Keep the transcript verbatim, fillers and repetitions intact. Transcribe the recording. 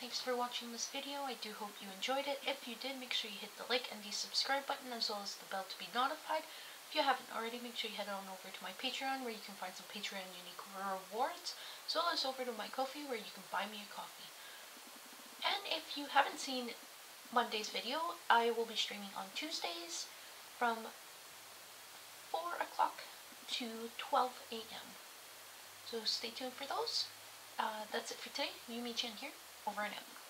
thanks for watching this video. I do hope you enjoyed it. If you did, make sure you hit the like and the subscribe button as well as the bell to be notified. If you haven't already, make sure you head on over to my Patreon where you can find some Patreon unique rewards, as well as over to my Ko-fi where you can buy me a coffee. And if you haven't seen Monday's video, I will be streaming on Tuesdays from four o'clock to twelve A M So stay tuned for those. Uh, that's it for today. Yumi-chan here. Over and out.